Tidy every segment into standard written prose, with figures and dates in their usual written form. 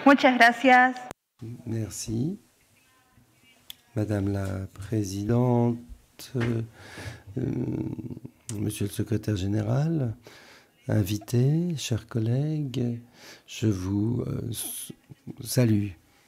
Muchas gracias. Merci. Madame la Présidente, Monsieur le Secrétaire Général, invités, chers collègues, je vous salue.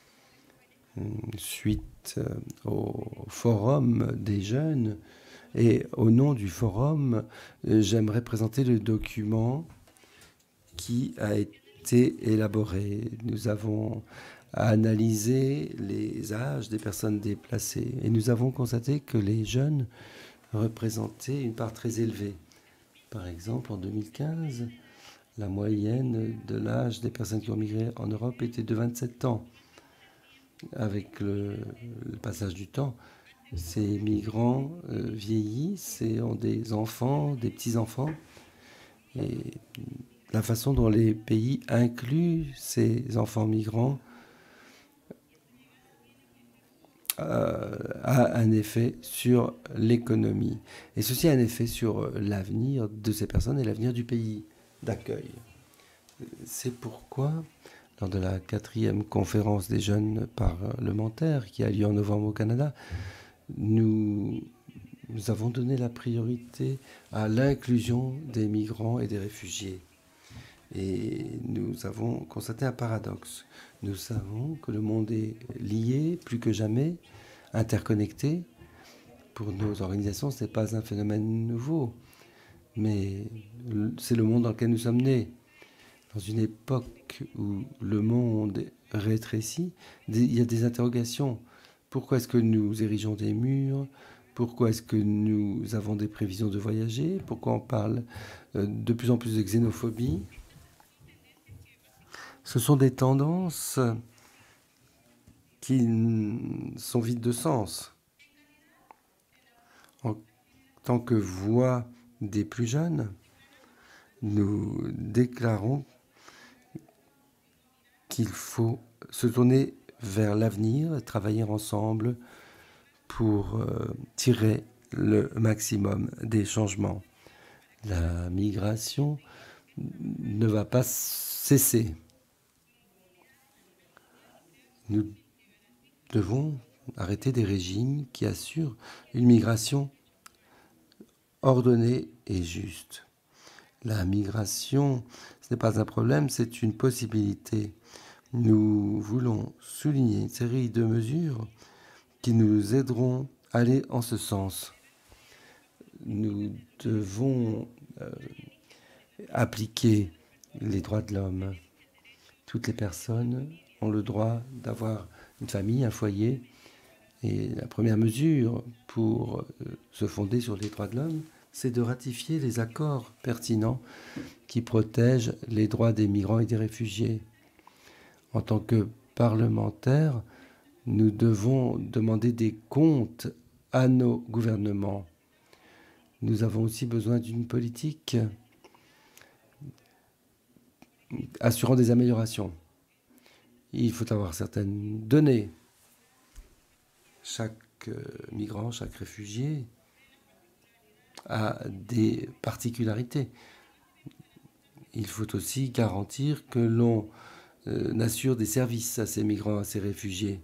Suite au Forum des jeunes et au nom du Forum, j'aimerais présenter le document qui a été élaboré. Nous avons analysé les âges des personnes déplacées et nous avons constaté que les jeunes représentaient une part très élevée. Par exemple, en 2015, la moyenne de l'âge des personnes qui ont migré en Europe était de 27 ans. Avec le passage du temps, ces migrants vieillissent et ont des enfants, des petits-enfants. Et la façon dont les pays incluent ces enfants migrants a un effet sur l'économie. Et ceci a un effet sur l'avenir de ces personnes et l'avenir du pays d'accueil. C'est pourquoi, lors de la 4e conférence des jeunes parlementaires qui a lieu en novembre au Canada, nous avons donné la priorité à l'inclusion des migrants et des réfugiés. Et nous avons constaté un paradoxe. Nous savons que le monde est lié plus que jamais, interconnecté. Pour nos organisations, ce n'est pas un phénomène nouveau, mais c'est le monde dans lequel nous sommes nés. Dans une époque où le monde rétrécit, il y a des interrogations. Pourquoi est-ce que nous érigeons des murs? Pourquoi est-ce que nous avons des prévisions de voyager? Pourquoi on parle de plus en plus de xénophobie? Ce sont des tendances qui sont vides de sens. En tant que voix des plus jeunes, nous déclarons qu'il faut se tourner vers l'avenir, travailler ensemble pour tirer le maximum des changements. La migration ne va pas cesser. Nous devons arrêter des régimes qui assurent une migration ordonnée et juste. La migration, ce n'est pas un problème, c'est une possibilité. Nous voulons souligner une série de mesures qui nous aideront à aller en ce sens. Nous devons appliquer les droits de l'homme. Toutes les personnes ont le droit d'avoir une famille, un foyer. Et la première mesure pour se fonder sur les droits de l'homme, c'est de ratifier les accords pertinents qui protègent les droits des migrants et des réfugiés. En tant que parlementaires, nous devons demander des comptes à nos gouvernements. Nous avons aussi besoin d'une politique assurant des améliorations. Il faut avoir certaines données. Chaque migrant, chaque réfugié a des particularités. Il faut aussi garantir que l'on assure des services à ces migrants, à ces réfugiés.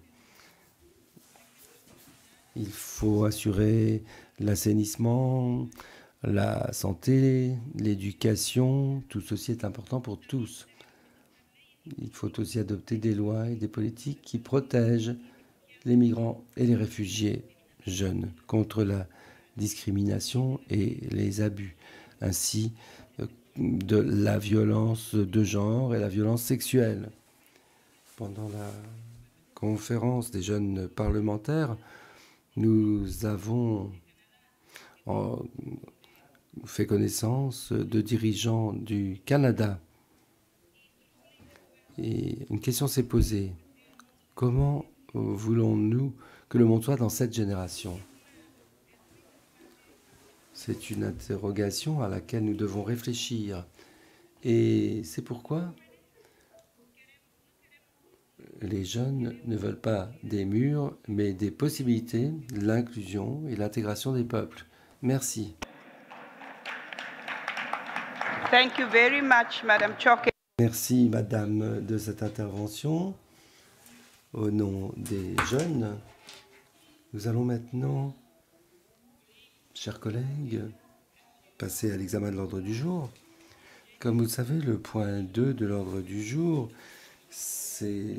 Il faut assurer l'assainissement, la santé, l'éducation. Tout ceci est important pour tous. Il faut aussi adopter des lois et des politiques qui protègent les migrants et les réfugiés jeunes contre la discrimination et les abus, ainsi de la violence de genre et la violence sexuelle. Pendant la conférence des jeunes parlementaires, nous avons fait connaissance de dirigeants du Canada. Et une question s'est posée. Comment voulons-nous que le monde soit dans cette génération? C'est une interrogation à laquelle nous devons réfléchir. Et c'est pourquoi les jeunes ne veulent pas des murs, mais des possibilités, l'inclusion et l'intégration des peuples. Merci. Thank you very much, Madam Choque. Merci, Madame, de cette intervention. Au nom des jeunes, nous allons maintenant, chers collègues, passer à l'examen de l'ordre du jour. Comme vous le savez, le point 2 de l'ordre du jour, c'est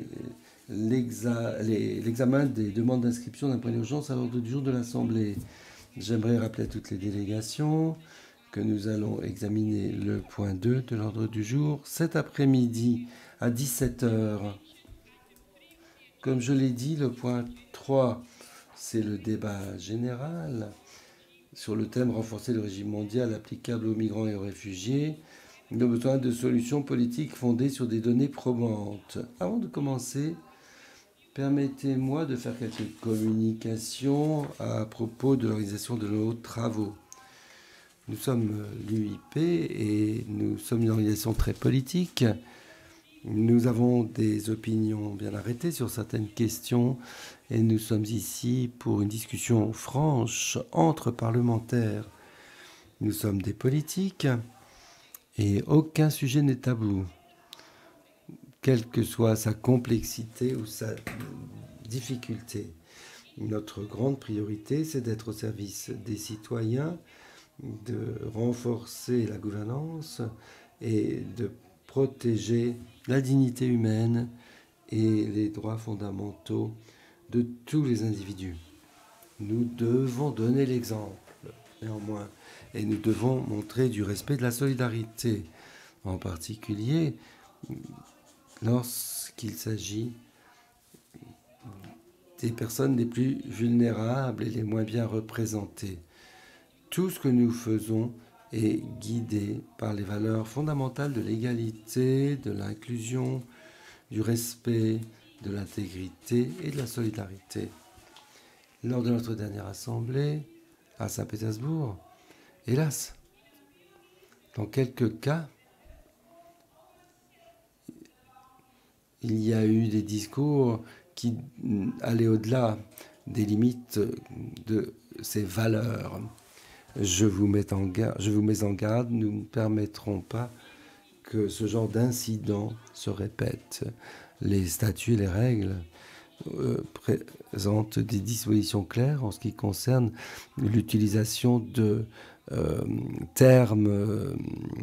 l'examen des demandes d'inscription d'un point d'urgence à l'ordre du jour de l'Assemblée. J'aimerais rappeler à toutes les délégations que nous allons examiner le point 2 de l'ordre du jour cet après-midi à 17 h. Comme je l'ai dit, le point 3, c'est le débat général sur le thème renforcer le régime mondial applicable aux migrants et aux réfugiés. Nous avons besoin de solutions politiques fondées sur des données probantes. Avant de commencer, permettez-moi de faire quelques communications à propos de l'organisation de nos travaux. Nous sommes l'UIP et nous sommes une organisation très politique. Nous avons des opinions bien arrêtées sur certaines questions et nous sommes ici pour une discussion franche entre parlementaires. Nous sommes des politiques et aucun sujet n'est tabou, quelle que soit sa complexité ou sa difficulté. Notre grande priorité, c'est d'être au service des citoyens, de renforcer la gouvernance et de protéger la dignité humaine et les droits fondamentaux de tous les individus. Nous devons donner l'exemple, néanmoins, et nous devons montrer du respect, de la solidarité, en particulier lorsqu'il s'agit des personnes les plus vulnérables et les moins bien représentées. Tout ce que nous faisons est guidé par les valeurs fondamentales de l'égalité, de l'inclusion, du respect, de l'intégrité et de la solidarité. Lors de notre dernière assemblée à Saint-Pétersbourg, hélas, dans quelques cas, il y a eu des discours qui allaient au-delà des limites de ces valeurs. Je vous mets en garde, nous ne permettrons pas que ce genre d'incident se répète. Les statuts et les règles présentent des dispositions claires en ce qui concerne l'utilisation de termes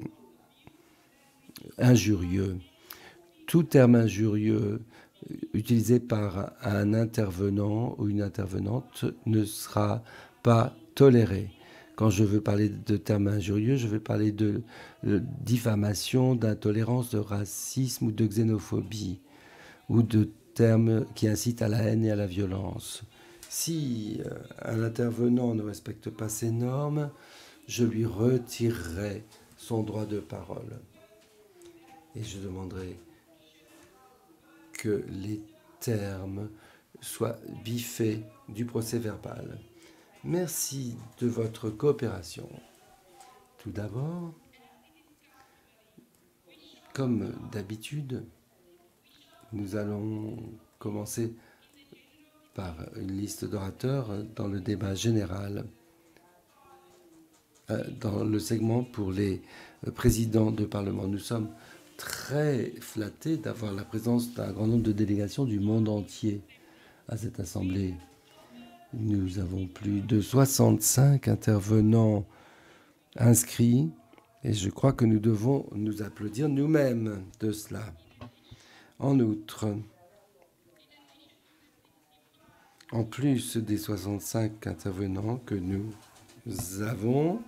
injurieux. Tout terme injurieux utilisé par un intervenant ou une intervenante ne sera pas toléré. Quand je veux parler de termes injurieux, je veux parler de diffamation, d'intolérance, de racisme ou de xénophobie, ou de termes qui incitent à la haine et à la violence. Si un intervenant ne respecte pas ces normes, je lui retirerai son droit de parole. Et je demanderai que les termes soient biffés du procès-verbal. Merci de votre coopération. Tout d'abord, comme d'habitude, nous allons commencer par une liste d'orateurs dans le débat général, dans le segment pour les présidents de Parlement. Nous sommes très flattés d'avoir la présence d'un grand nombre de délégations du monde entier à cette assemblée. Nous avons plus de 65 intervenants inscrits et je crois que nous devons nous applaudir nous-mêmes de cela. En outre, en plus des 65 intervenants que nous avons,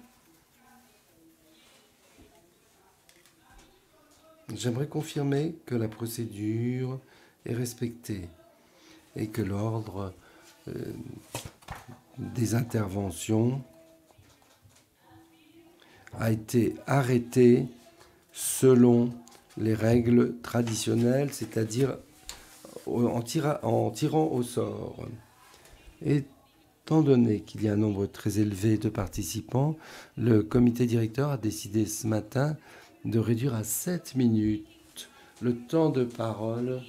j'aimerais confirmer que la procédure est respectée et que l'ordre des interventions a été arrêté selon les règles traditionnelles, c'est-à-dire en tirant au sort. Étant donné qu'il y a un nombre très élevé de participants, le comité directeur a décidé ce matin de réduire à 7 minutes le temps de parole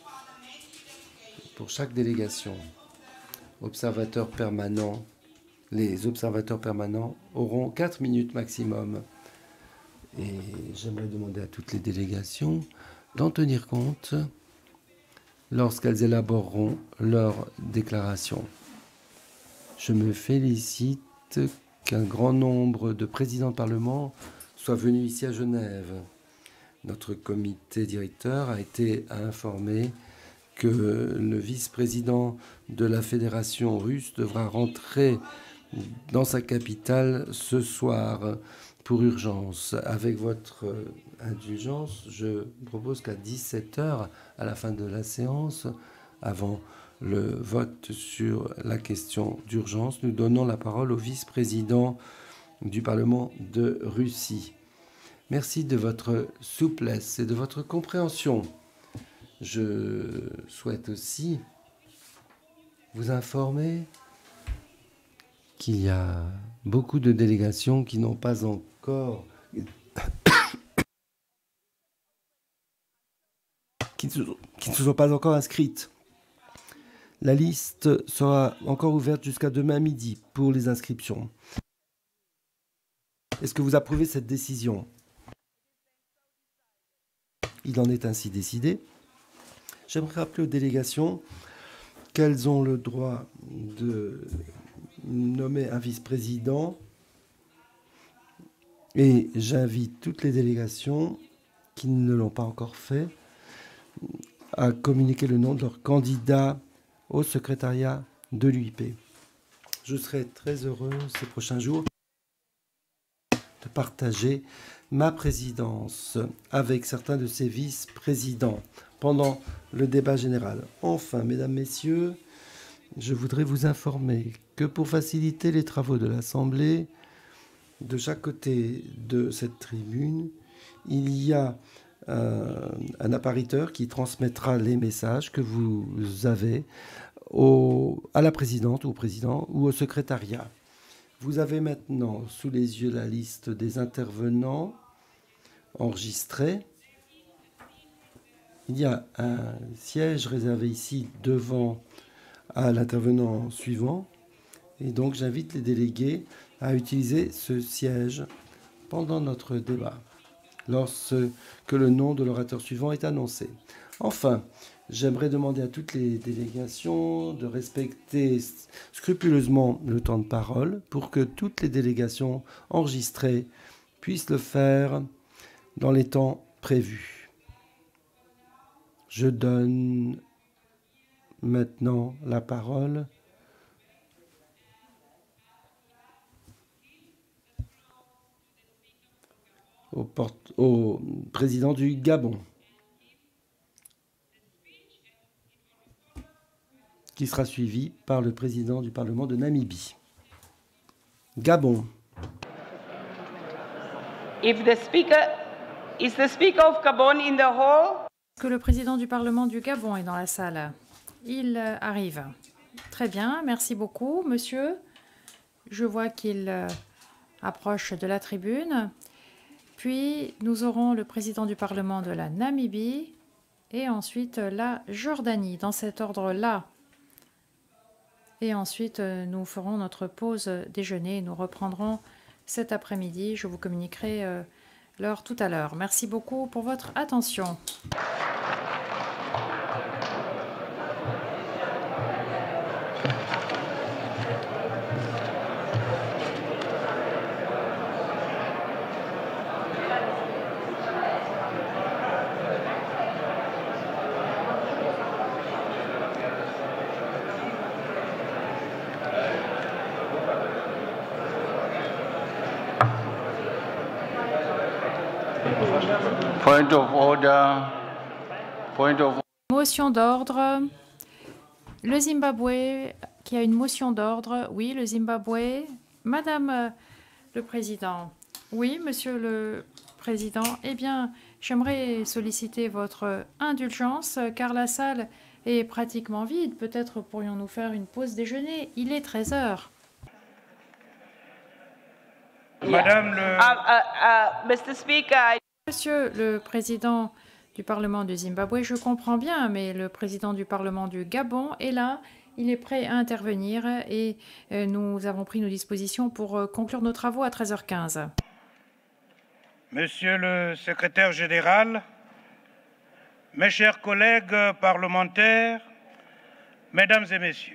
pour chaque délégation. Observateurs permanents, les observateurs permanents auront 4 minutes maximum. Et j'aimerais demander à toutes les délégations d'en tenir compte lorsqu'elles élaboreront leur déclaration. Je me félicite qu'un grand nombre de présidents de Parlement soient venus ici à Genève. Notre comité directeur a été informé que le vice-président de la Fédération russe devra rentrer dans sa capitale ce soir pour urgence. Avec votre indulgence, je propose qu'à 17 h, à la fin de la séance, avant le vote sur la question d'urgence, nous donnons la parole au vice-président du Parlement de Russie. Merci de votre souplesse et de votre compréhension. Je souhaite aussi vous informer qu'il y a beaucoup de délégations qui n'ont pas encore qui ne se sont pas encore inscrites. La liste sera encore ouverte jusqu'à demain midi pour les inscriptions. Est-ce que vous approuvez cette décision? Il en est ainsi décidé. J'aimerais rappeler aux délégations qu'elles ont le droit de nommer un vice-président et j'invite toutes les délégations qui ne l'ont pas encore fait à communiquer le nom de leur candidat au secrétariat de l'UIP. Je serai très heureux ces prochains jours de partager ma présidence avec certains de ces vice-présidents pendant le débat général. Enfin, mesdames, messieurs, je voudrais vous informer que pour faciliter les travaux de l'Assemblée, de chaque côté de cette tribune, il y a un appariteur qui transmettra les messages que vous avez à la présidente ou au président ou au secrétariat. Vous avez maintenant sous les yeux la liste des intervenants enregistrés. Il y a un siège réservé ici devant à l'intervenant suivant. Et donc j'invite les délégués à utiliser ce siège pendant notre débat, lorsque le nom de l'orateur suivant est annoncé. Enfin, j'aimerais demander à toutes les délégations de respecter scrupuleusement le temps de parole pour que toutes les délégations enregistrées puissent le faire dans les temps prévus. Je donne maintenant la parole au président du Gabon, qui sera suivi par le président du Parlement de Namibie. Gabon. Is the speaker of Gabon in the hall? Que le président du Parlement du Gabon est dans la salle. Il arrive. Très bien, merci beaucoup, monsieur. Je vois qu'il approche de la tribune. Puis, nous aurons le président du Parlement de la Namibie et ensuite la Jordanie, dans cet ordre-là. Et ensuite, nous ferons notre pause déjeuner et nous reprendrons cet après-midi. Je vous communiquerai l'heure tout à l'heure. Merci beaucoup pour votre attention. Point of order. Point of... Motion d'ordre. Le Zimbabwe qui a une motion d'ordre. Oui, le Zimbabwe. Madame le Président. Oui, Monsieur le Président. Eh bien, j'aimerais solliciter votre indulgence car la salle est pratiquement vide. Peut-être pourrions-nous faire une pause déjeuner. Il est 13 h. Madame le... Mr. Speaker. Monsieur le Président du Parlement du Zimbabwe, je comprends bien, mais le Président du Parlement du Gabon est là. Il est prêt à intervenir et nous avons pris nos dispositions pour conclure nos travaux à 13 h 15. Monsieur le secrétaire général, mes chers collègues parlementaires, mesdames et messieurs,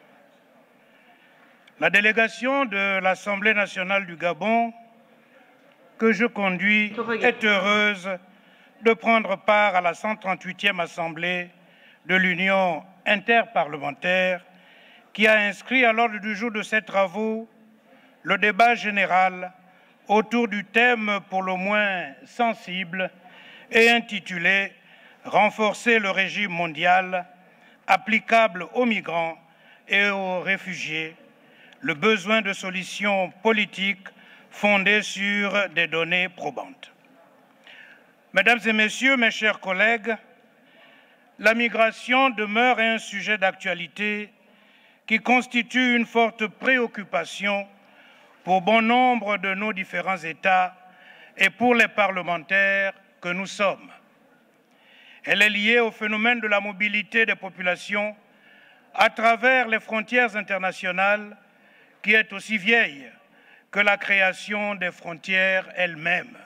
la délégation de l'Assemblée nationale du Gabon que je conduis est heureuse de prendre part à la 138e Assemblée de l'Union interparlementaire qui a inscrit à l'ordre du jour de ses travaux le débat général autour du thème pour le moins sensible et intitulé « Renforcer le régime mondial applicable aux migrants et aux réfugiés, le besoin de solutions politiques fondées sur des données probantes ». Mesdames et messieurs, mes chers collègues, la migration demeure un sujet d'actualité qui constitue une forte préoccupation pour bon nombre de nos différents États et pour les parlementaires que nous sommes. Elle est liée au phénomène de la mobilité des populations à travers les frontières internationales qui est aussi vieille que la création des frontières elles-mêmes.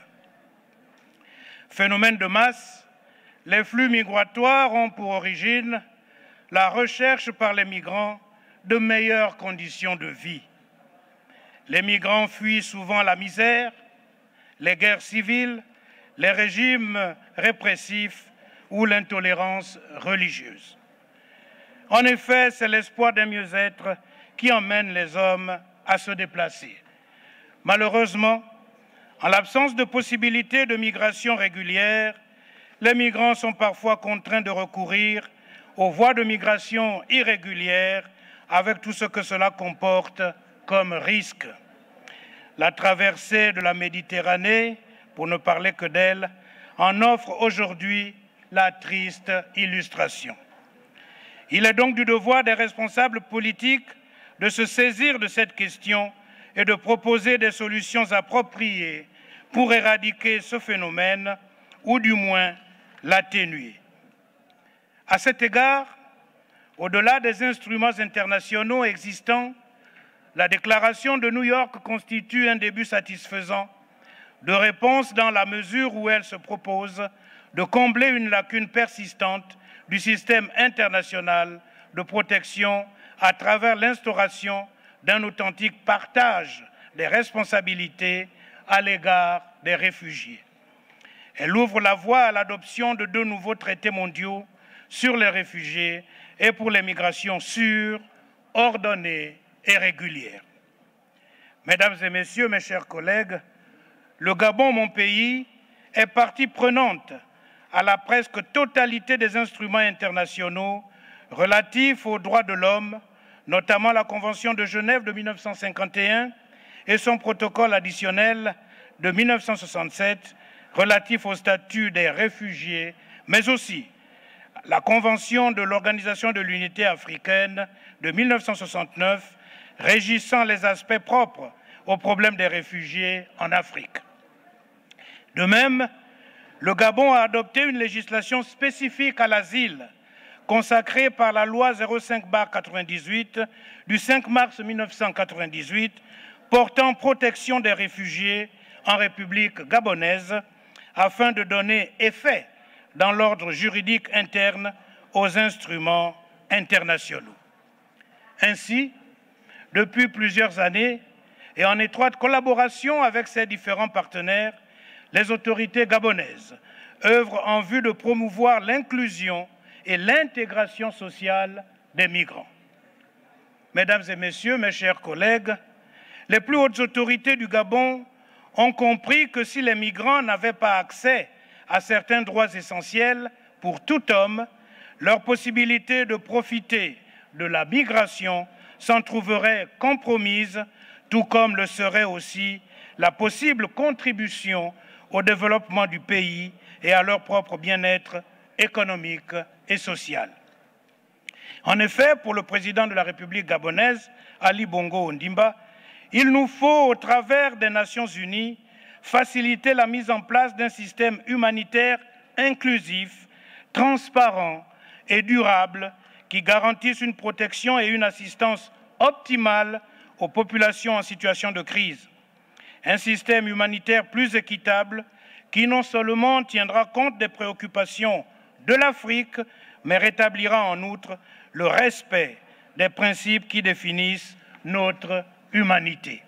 Phénomène de masse, les flux migratoires ont pour origine la recherche par les migrants de meilleures conditions de vie. Les migrants fuient souvent la misère, les guerres civiles, les régimes répressifs ou l'intolérance religieuse. En effet, c'est l'espoir d'un mieux-être qui emmène les hommes à se déplacer. Malheureusement, en l'absence de possibilités de migration régulière, les migrants sont parfois contraints de recourir aux voies de migration irrégulières avec tout ce que cela comporte comme risque. La traversée de la Méditerranée, pour ne parler que d'elle, en offre aujourd'hui la triste illustration. Il est donc du devoir des responsables politiques de se saisir de cette question et de proposer des solutions appropriées pour éradiquer ce phénomène ou du moins l'atténuer. À cet égard, au-delà des instruments internationaux existants, la déclaration de New York constitue un début satisfaisant de réponse dans la mesure où elle se propose de combler une lacune persistante du système international de protection à travers l'instauration d'un authentique partage des responsabilités à l'égard des réfugiés. Elle ouvre la voie à l'adoption de 2 nouveaux traités mondiaux sur les réfugiés et pour les migrations sûres, ordonnées et régulières. Mesdames et messieurs, mes chers collègues, le Gabon, mon pays, est partie prenante à la presque totalité des instruments internationaux relatifs aux droits de l'homme, notamment la Convention de Genève de 1951 et son protocole additionnel de 1967 relatif au statut des réfugiés, mais aussi la Convention de l'Organisation de l'Unité africaine de 1969 régissant les aspects propres aux problèmes des réfugiés en Afrique. De même, le Gabon a adopté une législation spécifique à l'asile, consacrée par la loi 05/98 du 5 mars 1998, portant protection des réfugiés en République gabonaise, afin de donner effet dans l'ordre juridique interne aux instruments internationaux. Ainsi, depuis plusieurs années, et en étroite collaboration avec ses différents partenaires, les autorités gabonaises œuvrent en vue de promouvoir l'inclusion et l'intégration sociale des migrants. Mesdames et messieurs, mes chers collègues, les plus hautes autorités du Gabon ont compris que si les migrants n'avaient pas accès à certains droits essentiels pour tout homme, leur possibilité de profiter de la migration s'en trouverait compromise, tout comme le serait aussi la possible contribution au développement du pays et à leur propre bien-être économique et social. En effet, pour le président de la République gabonaise, Ali Bongo Ondimba, il nous faut, au travers des Nations Unies, faciliter la mise en place d'un système humanitaire inclusif, transparent et durable qui garantisse une protection et une assistance optimale aux populations en situation de crise. Un système humanitaire plus équitable qui non seulement tiendra compte des préoccupations de l'Afrique, mais rétablira en outre le respect des principes qui définissent notre humanité.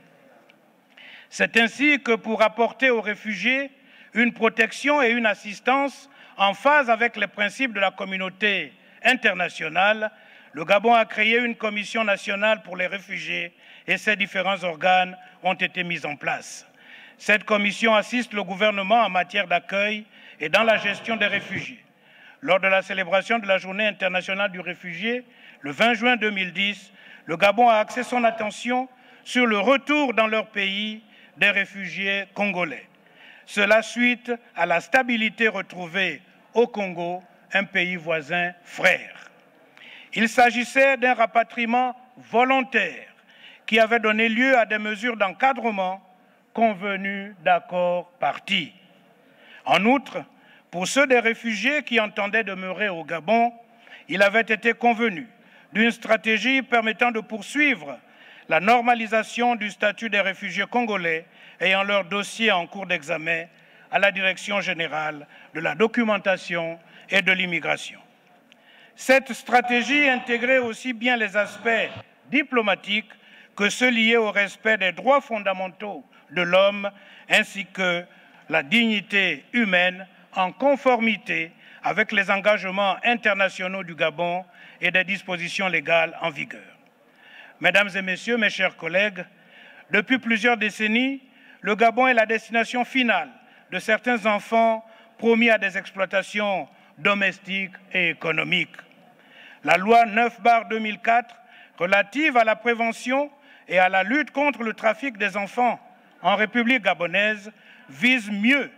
C'est ainsi que pour apporter aux réfugiés une protection et une assistance en phase avec les principes de la communauté internationale, le Gabon a créé une commission nationale pour les réfugiés et ses différents organes ont été mis en place. Cette commission assiste le gouvernement en matière d'accueil et dans la gestion des réfugiés. Lors de la célébration de la Journée internationale du réfugié, le 20 juin 2010, le Gabon a axé son attention sur le retour dans leur pays des réfugiés congolais. Cela suite à la stabilité retrouvée au Congo, un pays voisin frère. Il s'agissait d'un rapatriement volontaire qui avait donné lieu à des mesures d'encadrement convenues d'accords partis. En outre, pour ceux des réfugiés qui entendaient demeurer au Gabon, il avait été convenu d'une stratégie permettant de poursuivre la normalisation du statut des réfugiés congolais ayant leur dossier en cours d'examen à la Direction générale de la documentation et de l'immigration. Cette stratégie intégrait aussi bien les aspects diplomatiques que ceux liés au respect des droits fondamentaux de l'homme ainsi que la dignité humaine en conformité avec les engagements internationaux du Gabon et des dispositions légales en vigueur. Mesdames et messieurs, mes chers collègues, depuis plusieurs décennies, le Gabon est la destination finale de certains enfants promis à des exploitations domestiques et économiques. La loi 9/2004 relative à la prévention et à la lutte contre le trafic des enfants en République gabonaise vise mieux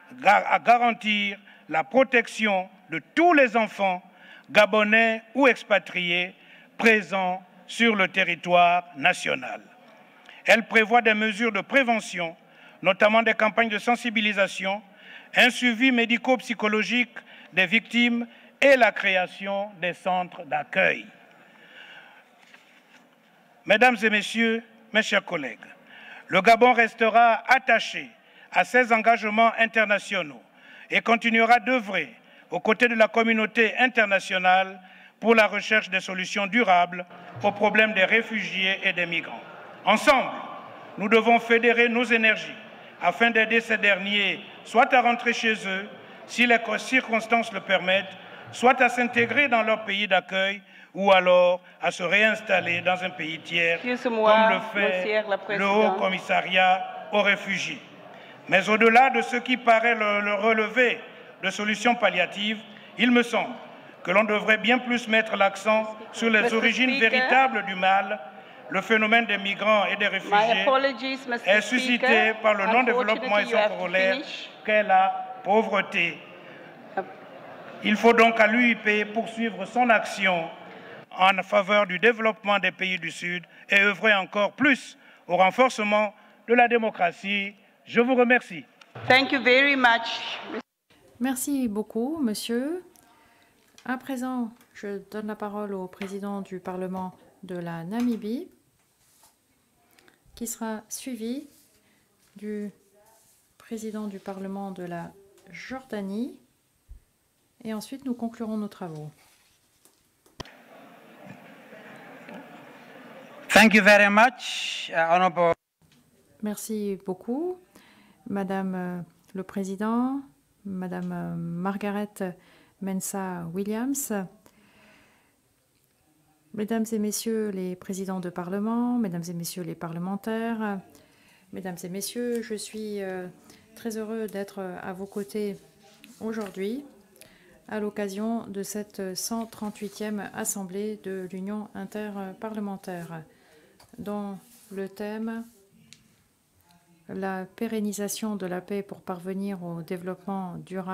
à garantir la protection de tous les enfants gabonais ou expatriés présents sur le territoire national. Elle prévoit des mesures de prévention, notamment des campagnes de sensibilisation, un suivi médico-psychologique des victimes et la création des centres d'accueil. Mesdames et messieurs, mes chers collègues, le Gabon restera attaché à ses engagements internationaux et continuera d'œuvrer aux côtés de la communauté internationale pour la recherche des solutions durables aux problèmes des réfugiés et des migrants. Ensemble, nous devons fédérer nos énergies afin d'aider ces derniers soit à rentrer chez eux, si les circonstances le permettent, soit à s'intégrer dans leur pays d'accueil ou alors à se réinstaller dans un pays tiers, comme le fait le Haut Commissariat aux réfugiés. Mais au-delà de ce qui paraît le relevé de solutions palliatives, il me semble que l'on devrait bien plus mettre l'accent sur les origines véritables du mal. Le phénomène des migrants et des réfugiés est suscité par le non-développement et son corollaire qu'est la pauvreté. Il faut donc à l'UIP poursuivre son action en faveur du développement des pays du Sud et œuvrer encore plus au renforcement de la démocratie. Je vous remercie. Thank you very much. Merci beaucoup, monsieur. À présent, je donne la parole au président du Parlement de la Namibie, qui sera suivi du président du Parlement de la Jordanie. Et ensuite, nous conclurons nos travaux. Thank you very much, Honorable. Merci beaucoup, Madame le Président, Madame Margaret Mensah Williams, Mesdames et Messieurs les présidents de Parlement, Mesdames et Messieurs les parlementaires, Mesdames et Messieurs, je suis très heureux d'être à vos côtés aujourd'hui à l'occasion de cette 138e Assemblée de l'Union interparlementaire, dont le thème « La pérennisation de la paix pour parvenir au développement durable »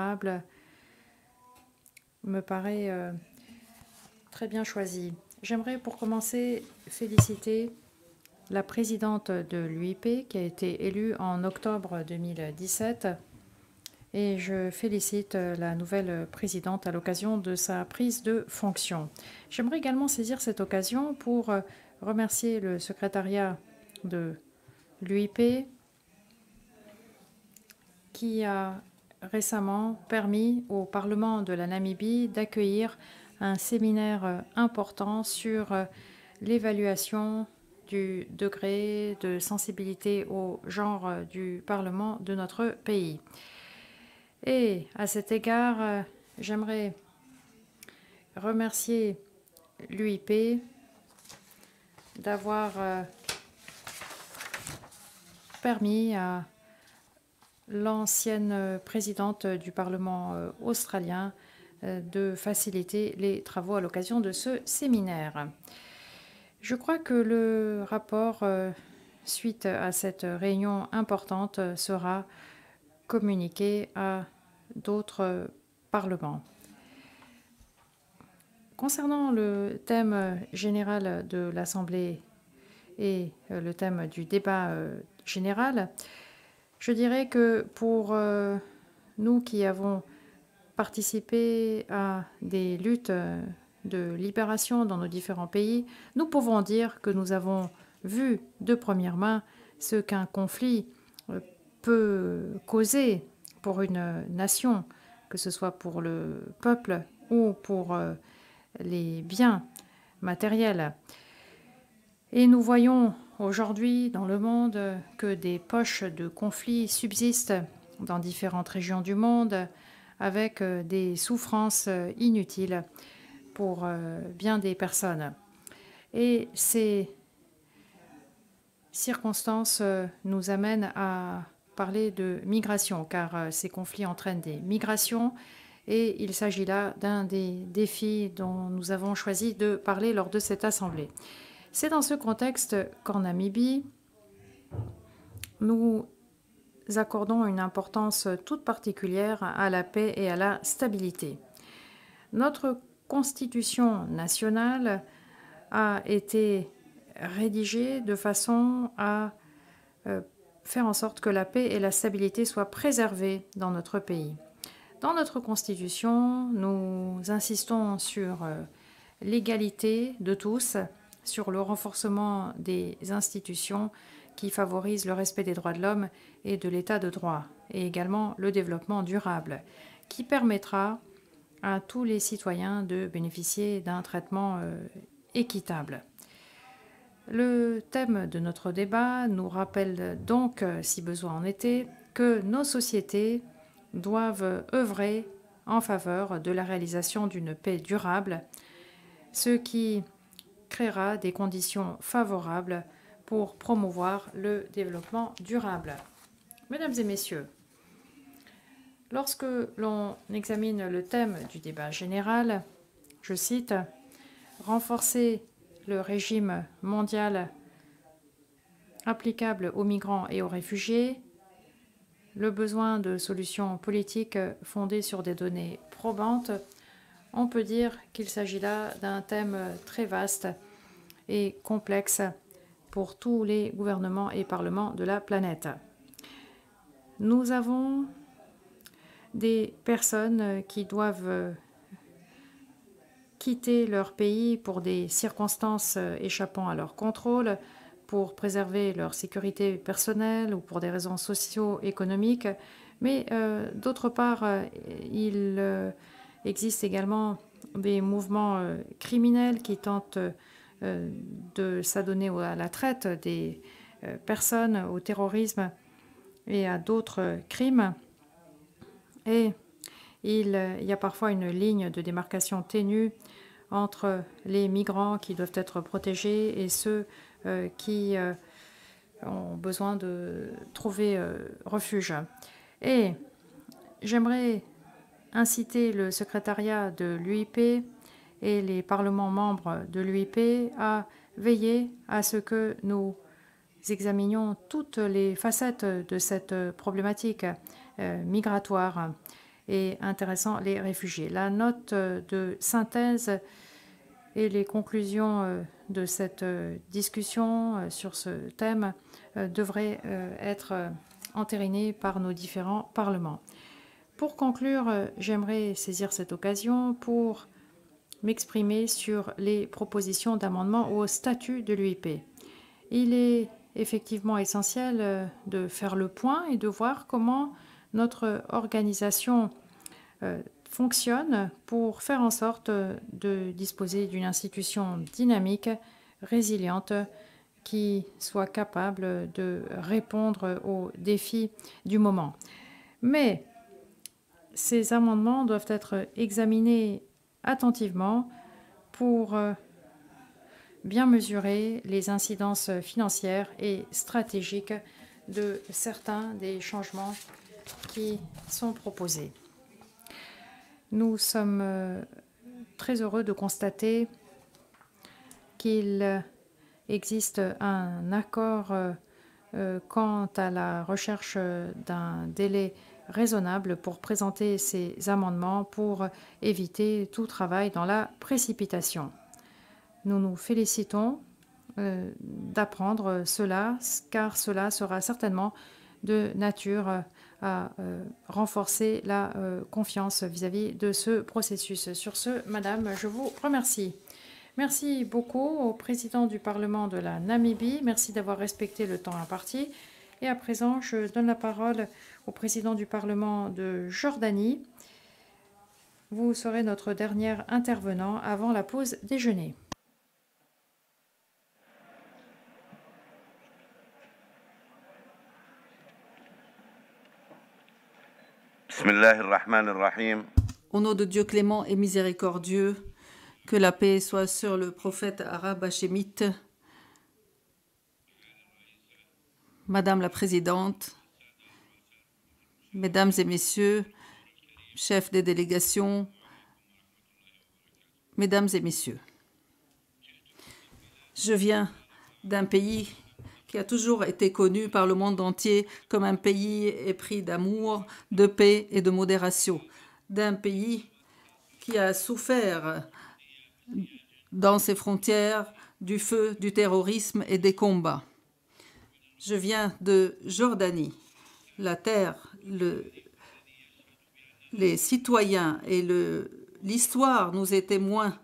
me paraît très bien choisi. J'aimerais pour commencer féliciter la présidente de l'UIP qui a été élue en octobre 2017 et je félicite la nouvelle présidente à l'occasion de sa prise de fonction. J'aimerais également saisir cette occasion pour remercier le secrétariat de l'UIP qui a récemment permis au Parlement de la Namibie d'accueillir un séminaire important sur l'évaluation du degré de sensibilité au genre du Parlement de notre pays. Et à cet égard, j'aimerais remercier l'UIP d'avoir permis à l'ancienne présidente du Parlement australien de faciliter les travaux à l'occasion de ce séminaire. Je crois que le rapport, suite à cette réunion importante, sera communiqué à d'autres parlements. Concernant le thème général de l'Assemblée et le thème du débat général, je dirais que pour nous qui avons participé à des luttes de libération dans nos différents pays, nous pouvons dire que nous avons vu de première main ce qu'un conflit peut causer pour une nation, que ce soit pour le peuple ou pour les biens matériels. Et nous voyons aujourd'hui dans le monde que des poches de conflits subsistent dans différentes régions du monde avec des souffrances inutiles pour bien des personnes. Et ces circonstances nous amènent à parler de migration, car ces conflits entraînent des migrations et il s'agit là d'un des défis dont nous avons choisi de parler lors de cette assemblée. C'est dans ce contexte qu'en Namibie, nous accordons une importance toute particulière à la paix et à la stabilité. Notre constitution nationale a été rédigée de façon à faire en sorte que la paix et la stabilité soient préservées dans notre pays. Dans notre constitution, nous insistons sur l'égalité de tous, sur le renforcement des institutions qui favorisent le respect des droits de l'homme et de l'état de droit, et également le développement durable, qui permettra à tous les citoyens de bénéficier d'un traitement équitable. Le thème de notre débat nous rappelle donc, si besoin en était, que nos sociétés doivent œuvrer en faveur de la réalisation d'une paix durable, ce qui créera des conditions favorables pour promouvoir le développement durable. Mesdames et messieurs, lorsque l'on examine le thème du débat général, je cite, « Renforcer le régime mondial applicable aux migrants et aux réfugiés, le besoin de solutions politiques fondées sur des données probantes », on peut dire qu'il s'agit là d'un thème très vaste et complexe pour tous les gouvernements et parlements de la planète. Nous avons des personnes qui doivent quitter leur pays pour des circonstances échappant à leur contrôle, pour préserver leur sécurité personnelle ou pour des raisons socio-économiques. Mais d'autre part, il existe également des mouvements criminels qui tentent de s'adonner à la traite des personnes, au terrorisme et à d'autres crimes. Et il y a parfois une ligne de démarcation ténue entre les migrants qui doivent être protégés et ceux qui ont besoin de trouver refuge. Et j'aimerais inciter le secrétariat de l'UIP et les parlements membres de l'UIP à veiller à ce que nous examinions toutes les facettes de cette problématique migratoire et intéressant les réfugiés. La note de synthèse et les conclusions de cette discussion sur ce thème devraient être entérinées par nos différents parlements. Pour conclure, j'aimerais saisir cette occasion pour m'exprimer sur les propositions d'amendement au statut de l'UIP. Il est effectivement essentiel de faire le point et de voir comment Notre organisation fonctionne pour faire en sorte de disposer d'une institution dynamique, résiliente, qui soit capable de répondre aux défis du moment. Mais ces amendements doivent être examinés attentivement pour bien mesurer les incidences financières et stratégiques de certains des changements qui sont proposés. Nous sommes très heureux de constater qu'il existe un accord quant à la recherche d'un délai raisonnable pour présenter ces amendements pour éviter tout travail dans la précipitation. Nous nous félicitons d'apprendre cela, car cela sera certainement de nature à renforcer la confiance vis-à-vis de ce processus. Sur ce, Madame, je vous remercie. Merci beaucoup au président du Parlement de la Namibie. Merci d'avoir respecté le temps imparti. Et à présent, je donne la parole au président du Parlement de Jordanie. Vous serez notre dernier intervenant avant la pause déjeuner. Au nom de Dieu clément et miséricordieux, que la paix soit sur le prophète arabe hachémite. Madame la Présidente, Mesdames et Messieurs, chefs des délégations, Mesdames et Messieurs, je viens d'un pays qui a toujours été connu par le monde entier comme un pays épris d'amour, de paix et de modération, d'un pays qui a souffert dans ses frontières du feu, du terrorisme et des combats. Je viens de Jordanie, la terre, les citoyens et l'histoire nous est témoin.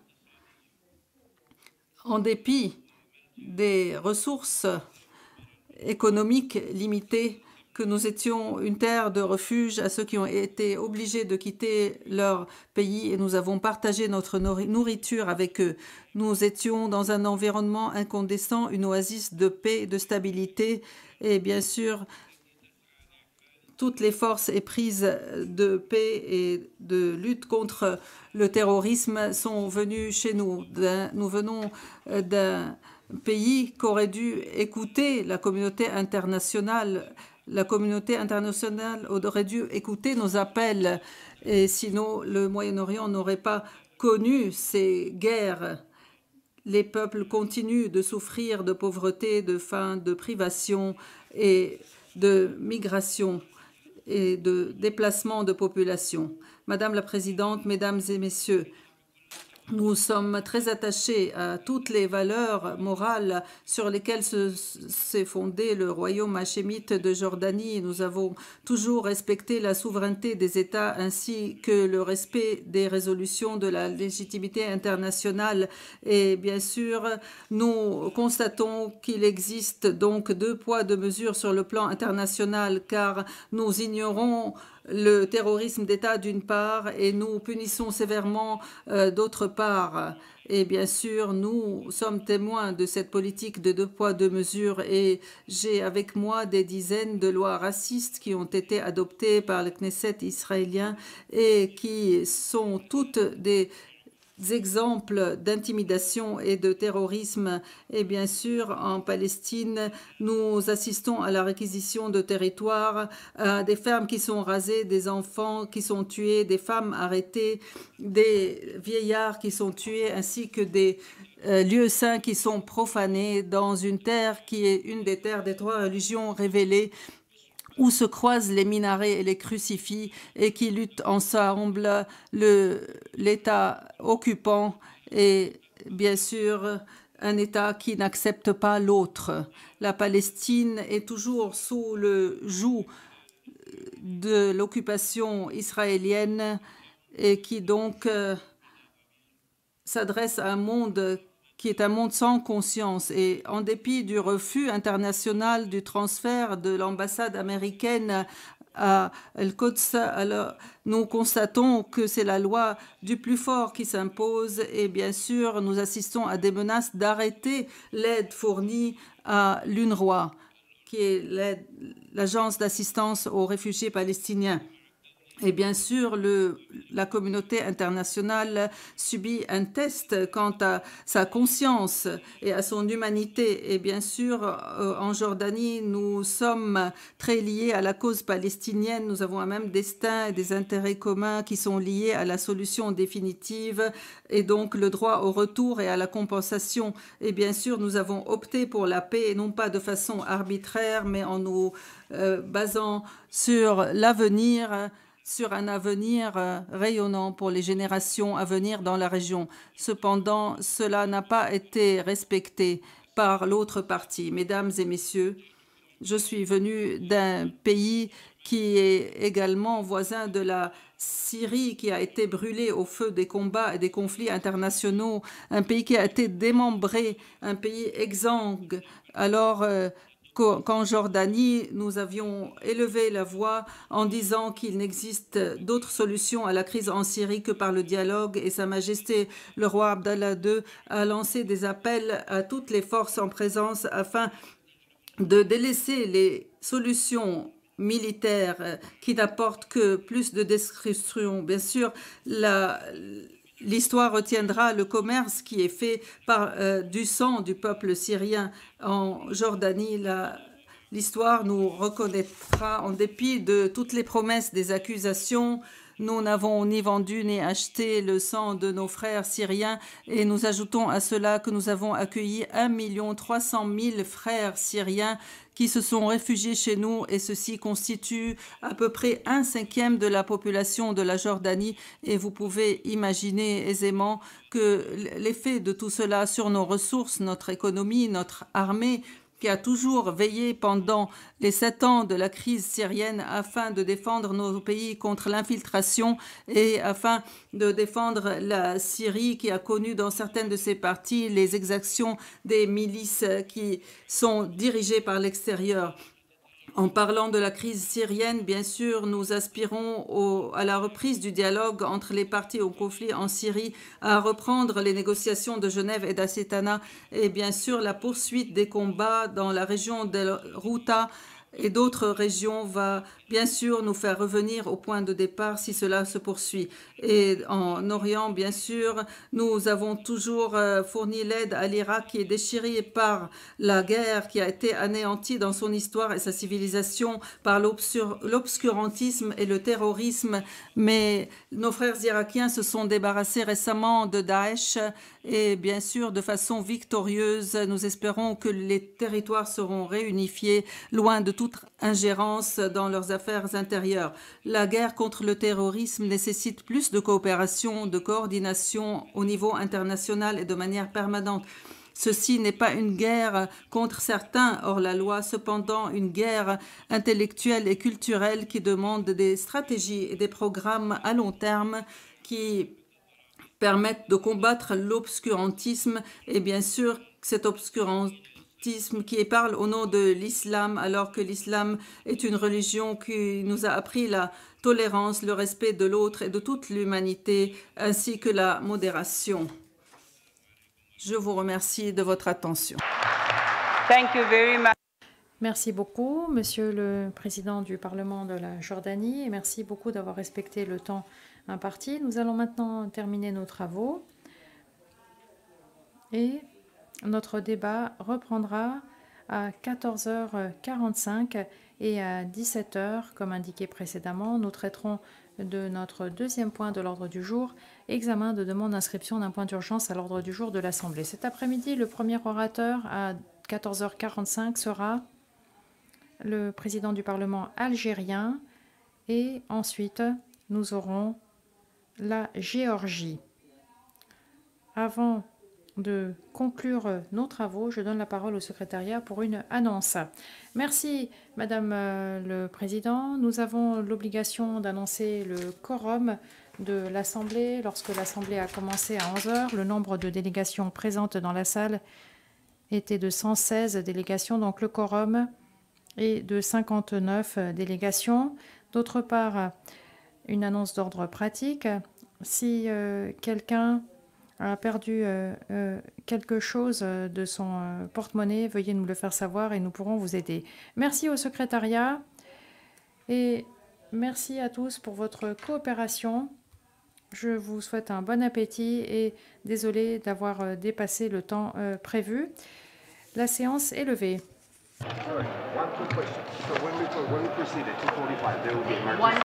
En dépit des ressources économiques limitées, que nous étions une terre de refuge à ceux qui ont été obligés de quitter leur pays et nous avons partagé notre nourriture avec eux. Nous étions dans un environnement incandescent, une oasis de paix, de stabilité et bien sûr, toutes les forces éprises de paix et de lutte contre le terrorisme sont venues chez nous. Nous venons d'un pays qu'aurait dû écouter la communauté internationale. La communauté internationale aurait dû écouter nos appels et sinon le Moyen-Orient n'aurait pas connu ces guerres. Les peuples continuent de souffrir de pauvreté, de faim, de privation et de migration et de déplacement de population. Madame la Présidente, Mesdames et Messieurs, nous sommes très attachés à toutes les valeurs morales sur lesquelles s'est fondé le royaume hachémite de Jordanie. Nous avons toujours respecté la souveraineté des États ainsi que le respect des résolutions de la légitimité internationale. Et bien sûr, nous constatons qu'il existe donc deux poids, deux mesures sur le plan international car nous ignorons le terrorisme d'État d'une part et nous punissons sévèrement d'autre part. Et bien sûr, nous sommes témoins de cette politique de deux poids, deux mesures et j'ai avec moi des dizaines de lois racistes qui ont été adoptées par le Knesset israélien et qui sont toutes des exemples d'intimidation et de terrorisme. Et bien sûr, en Palestine, nous assistons à la réquisition de territoires, à des fermes qui sont rasées, des enfants qui sont tués, des femmes arrêtées, des vieillards qui sont tués, ainsi que des lieux saints qui sont profanés dans une terre qui est une des terres des trois religions révélées, où se croisent les minarets et les crucifix et qui luttent ensemble l'État occupant et bien sûr un État qui n'accepte pas l'autre. La Palestine est toujours sous le joug de l'occupation israélienne et qui donc s'adresse à un monde qui est un monde sans conscience. Et en dépit du refus international du transfert de l'ambassade américaine à El-Quds, alors nous constatons que c'est la loi du plus fort qui s'impose et bien sûr nous assistons à des menaces d'arrêter l'aide fournie à l'UNRWA, qui est l'agence d'assistance aux réfugiés palestiniens. Et bien sûr, la communauté internationale subit un test quant à sa conscience et à son humanité. Et bien sûr, en Jordanie, nous sommes très liés à la cause palestinienne. Nous avons un même destin et des intérêts communs qui sont liés à la solution définitive et donc le droit au retour et à la compensation. Et bien sûr, nous avons opté pour la paix, et non pas de façon arbitraire, mais en nous basant sur l'avenir, sur un avenir rayonnant pour les générations à venir dans la région. Cependant, cela n'a pas été respecté par l'autre partie. Mesdames et messieurs, je suis venu d'un pays qui est également voisin de la Syrie, qui a été brûlée au feu des combats et des conflits internationaux, un pays qui a été démembré, un pays exsangue. Alors, qu'en Jordanie, nous avions élevé la voix en disant qu'il n'existe d'autre solution à la crise en Syrie que par le dialogue, et Sa Majesté le roi Abdallah II a lancé des appels à toutes les forces en présence afin de délaisser les solutions militaires qui n'apportent que plus de destruction. Bien sûr, l'histoire retiendra le commerce qui est fait par du sang du peuple syrien en Jordanie. L'histoire nous reconnaîtra en dépit de toutes les promesses des accusations. Nous n'avons ni vendu ni acheté le sang de nos frères syriens et nous ajoutons à cela que nous avons accueilli 1 300 000 frères syriens qui se sont réfugiés chez nous et ceci constitue à peu près 1/5 de la population de la Jordanie et vous pouvez imaginer aisément que l'effet de tout cela sur nos ressources, notre économie, notre armée, qui a toujours veillé pendant les 7 ans de la crise syrienne afin de défendre nos pays contre l'infiltration et afin de défendre la Syrie qui a connu dans certaines de ses parties les exactions des milices qui sont dirigées par l'extérieur. En parlant de la crise syrienne, bien sûr, nous aspirons à la reprise du dialogue entre les parties au conflit en Syrie, à reprendre les négociations de Genève et d'Acetana et bien sûr la poursuite des combats dans la région de Ghouta et d'autres régions va bien sûr nous faire revenir au point de départ si cela se poursuit. Et en Orient, bien sûr, nous avons toujours fourni l'aide à l'Irak qui est déchiré par la guerre, qui a été anéanti dans son histoire et sa civilisation par l'obscurantisme et le terrorisme. Mais nos frères irakiens se sont débarrassés récemment de Daesh et bien sûr de façon victorieuse. Nous espérons que les territoires seront réunifiés loin de toute ingérence dans leurs affaires intérieures. La guerre contre le terrorisme nécessite plus de coopération, de coordination au niveau international et de manière permanente. Ceci n'est pas une guerre contre certains hors la loi, cependant une guerre intellectuelle et culturelle qui demande des stratégies et des programmes à long terme qui permettent de combattre l'obscurantisme et bien sûr cet obscurantisme qui parle au nom de l'islam alors que l'islam est une religion qui nous a appris la tolérance, le respect de l'autre et de toute l'humanité ainsi que la modération. Je vous remercie de votre attention. Thank you very much. Merci beaucoup, Monsieur le Président du Parlement de la Jordanie, et merci beaucoup d'avoir respecté le temps imparti. Nous allons maintenant terminer nos travaux et notre débat reprendra à 14h45 et à 17h, comme indiqué précédemment. Nous traiterons de notre deuxième point de l'ordre du jour, examen de demande d'inscription d'un point d'urgence à l'ordre du jour de l'Assemblée. Cet après-midi, le premier orateur à 14h45 sera le président du Parlement algérien et ensuite nous aurons la Géorgie. Avant de conclure nos travaux, je donne la parole au secrétariat pour une annonce. Merci, Madame le Président. Nous avons l'obligation d'annoncer le quorum de l'Assemblée. Lorsque l'Assemblée a commencé à 11h, le nombre de délégations présentes dans la salle était de 116 délégations, donc le quorum est de 59 délégations. D'autre part, une annonce d'ordre pratique. Si quelqu'un a perdu quelque chose de son porte-monnaie, veuillez nous le faire savoir et nous pourrons vous aider. Merci au secrétariat et merci à tous pour votre coopération. Je vous souhaite un bon appétit et désolé d'avoir dépassé le temps prévu. La séance est levée.